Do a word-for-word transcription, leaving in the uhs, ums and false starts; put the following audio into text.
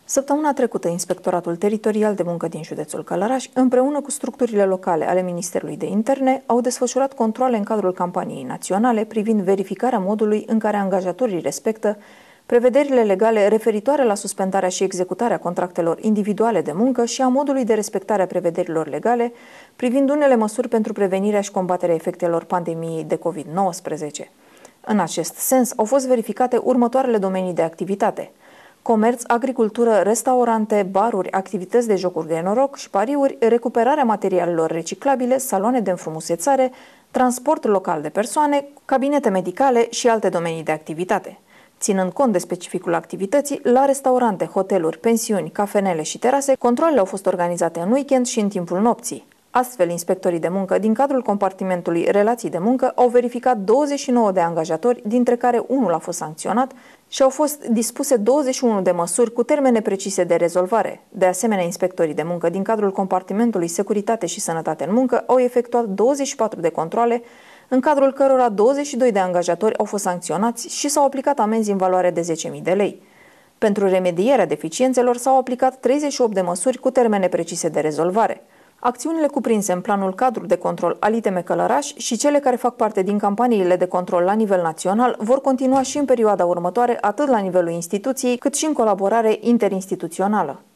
Săptămâna trecută, Inspectoratul Teritorial de Muncă din județul Călăraș, împreună cu structurile locale ale Ministerului de Interne, au desfășurat controale în cadrul campaniei naționale privind verificarea modului în care angajatorii respectă prevederile legale referitoare la suspendarea și executarea contractelor individuale de muncă și a modului de respectare a prevederilor legale privind unele măsuri pentru prevenirea și combaterea efectelor pandemiei de covid nouăsprezece. În acest sens, au fost verificate următoarele domenii de activitate: comerț, agricultură, restaurante, baruri, activități de jocuri de noroc și pariuri, recuperarea materialelor reciclabile, saloane de înfrumusețare, transport local de persoane, cabinete medicale și alte domenii de activitate. Ținând cont de specificul activității, la restaurante, hoteluri, pensiuni, cafenele și terase, controalele au fost organizate în weekend și în timpul nopții. Astfel, inspectorii de muncă din cadrul compartimentului Relații de muncă au verificat douăzeci și nouă de angajatori, dintre care unul a fost sancționat, și au fost dispuse douăzeci și unu de măsuri cu termene precise de rezolvare. De asemenea, inspectorii de muncă din cadrul compartimentului Securitate și Sănătate în muncă au efectuat douăzeci și patru de controale, în cadrul cărora douăzeci și doi de angajatori au fost sancționați și s-au aplicat amenzi în valoare de zece mii de lei. Pentru remedierea deficiențelor s-au aplicat treizeci și opt de măsuri cu termene precise de rezolvare. Acțiunile cuprinse în planul cadru de control al I T M Călăraș și cele care fac parte din campaniile de control la nivel național vor continua și în perioada următoare, atât la nivelul instituției, cât și în colaborare interinstituțională.